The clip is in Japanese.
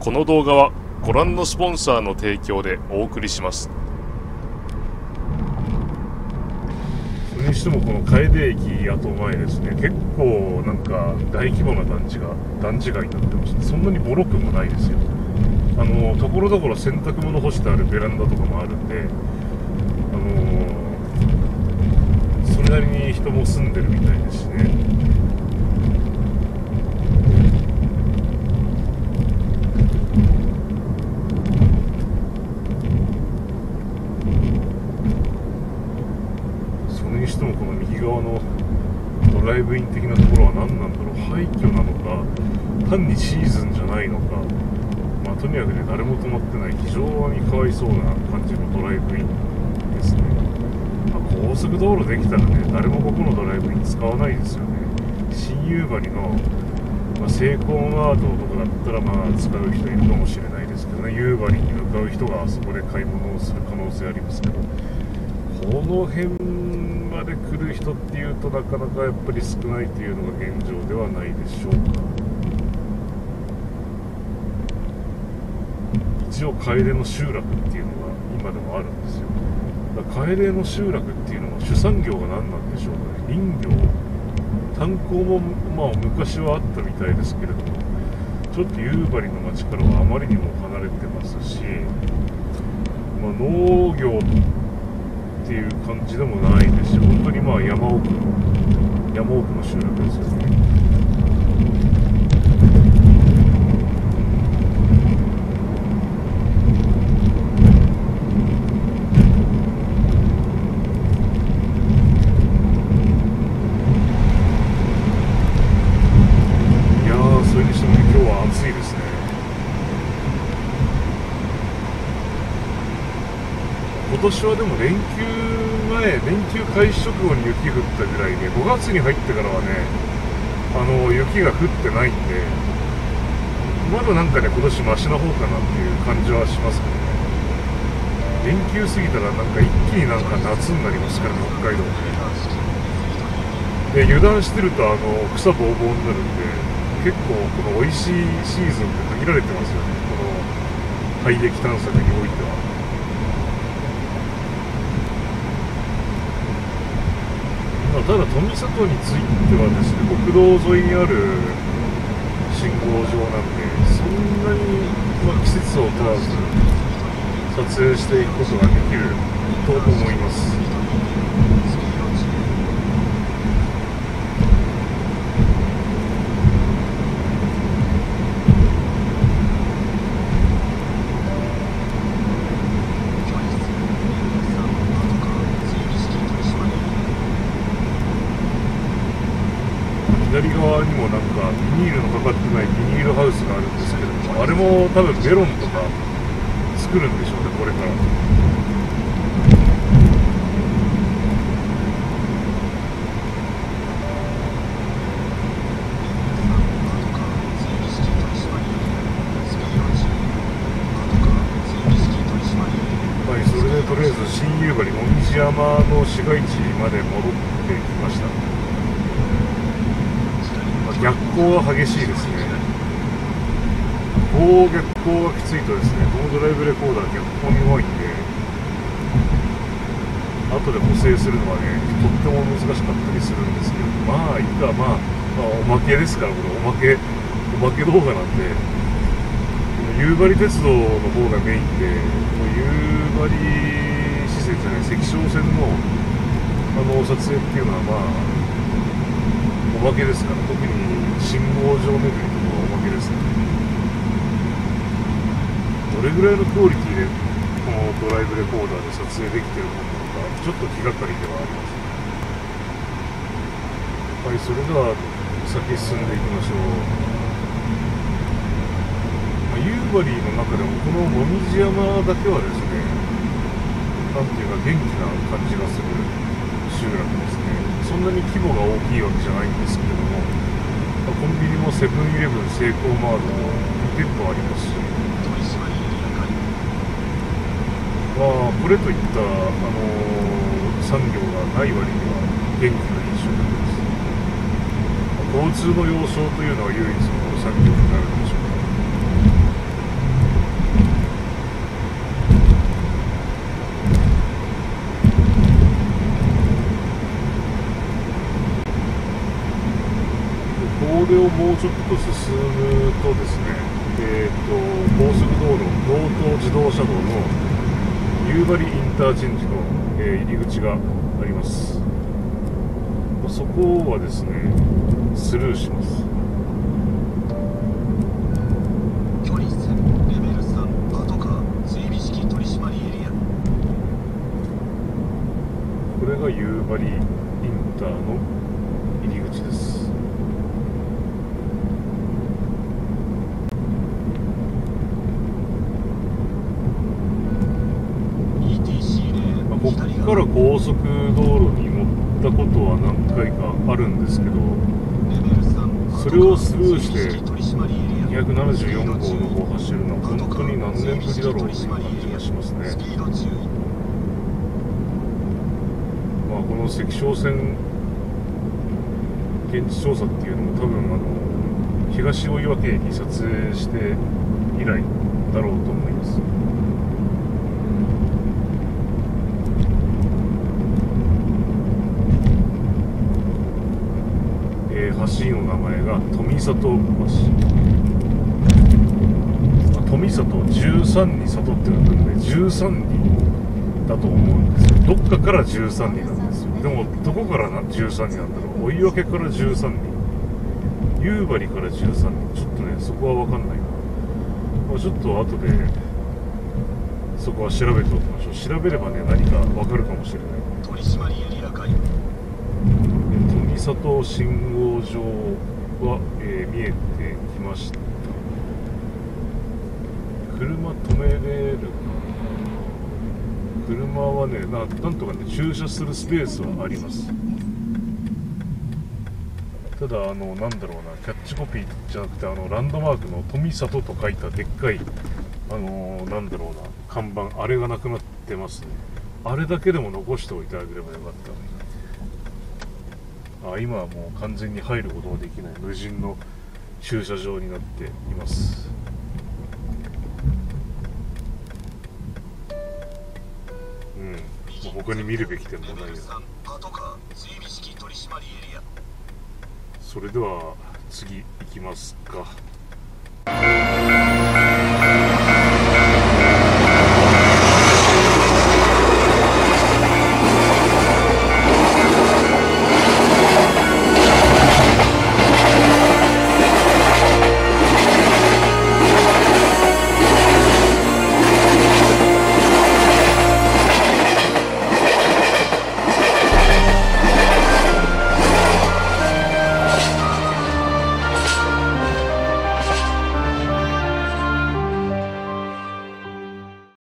この動画はご覧のスポンサーの提供でお送りします。 それにしてもこの楓駅跡前ですね、結構なんか大規模な団地街になってまして、そんなにボロくもないですよ。ところどころ洗濯物干してあるベランダとかもあるんで、それなりに人も住んでるみたいですしね。それにしてもこの右側のドライブイン的なところは何なんだろう。廃墟なのか単にシーズンじゃないのか、まあとにかくね、誰も止まってない非常にかわいそうな感じのドライブインですね。高速道路できたらね、誰もここのドライブイン使わないですよね。新夕張の、セイコーマートとかだったら使う人いるかもしれないですけどね、夕張に向かう人があそこで買い物をする可能性ありますけど、この辺まで来る人っていうとなかなかやっぱり少ないというのが現状ではないでしょうか。一応楓の集落っていうのが今でもあるんですよ。楓の集落っていうのは主産業が何なんでしょうかね。林業、炭鉱も昔はあったみたいですけれども、ちょっと夕張の町からはあまりにも離れてますし、農業っていう感じでもないですし、本当に山奥の集落ですよね。それにしても今日は暑いですね。今年はでも連休開始直後に雪降ったぐらいで、5月に入ってからはね、雪が降ってないんで、まだなんかね、今年マシな方かなっていう感じはしますけどね。連休過ぎたらなんか一気になんか夏になりますからね、北海道で。油断してると草ぼうぼうになるんで、結構この美味しいシーズンって限られてますよね、この廃液探索においては。ただ富里についてはですね、国道沿いにある信号場なんで、そんなに、季節を問わず撮影していくことができると思います。左側にもなんかビニールのかかってないビニールハウスがあるんですけれども、あれも多分メロンとか作るんでしょうね、これから。はい、それでとりあえず新夕張もみじ山の市街地まで戻ってきました。逆光が激しいですね。逆光がきついとですね、このドライブレコーダー逆光に弱いんで、後で補正するのはね、とっても難しかったりするんですけど、いいか、おまけですから、これおまけ動画なんで、夕張鉄道の方がメインで、夕張市線じゃない、関商線の撮影っていうのはおまけですから、特に信号場巡りとかはおまけですね。どれぐらいのクオリティでこのドライブレコーダーで撮影できてるものなのか、ちょっと気がかりではあります。はい、それでは先進んでいきましょう。夕張の中でもこのもみじ山だけはですね、なんていうか元気な感じがする集落ですね。そんなに規模が大きいわけじゃないんですけれども、コンビニもセブンイレブン、セイコーマートと2店舗ありますし、これといった産業がない割には元気ない集落です。交通の要衝というのは唯一の産業になるでしょうか。 れをもうちょっと進むとですね、高速道路、道東自動車道の夕張インターチェンジの、入り口があります。そこはですね、スルーします。 距離線レベル3パトカー追尾式取締エリア。 これが夕張インターの入り口です。ここから高速道路に乗ったことは何回かあるんですけど、それをスルーして274号の方を走るのは本当に何年ぶりだろうという感じがしますね。まあ、この関商線現地調査っていうのも多分東大岩家に撮影して以来だろうと思います。橋の名前が富里橋。富里13に里ってなってるんで13人だと思うんですよ。どっかから13人なんですよ。でもどこから13人なんだろう。追い分けから13人、夕張から13人、ちょっとねそこは分かんないな。まあ、ちょっと後でそこは調べておきましょう。調べればね何か分かるかもしれない。 取締エリア外。 富里信号場は、見えてきました。車止めれるかな。車はねなんとかね駐車するスペースはあります。ただなんだろうな、キャッチコピーじゃなくてランドマークの富里と書いたでっかいなんだろうな看板、あれがなくなってますね。あれだけでも残しておいてあげればよかった。今はもう完全に入ることができない無人の駐車場になっています。他に見るべき点もないや。それでは次行きますか。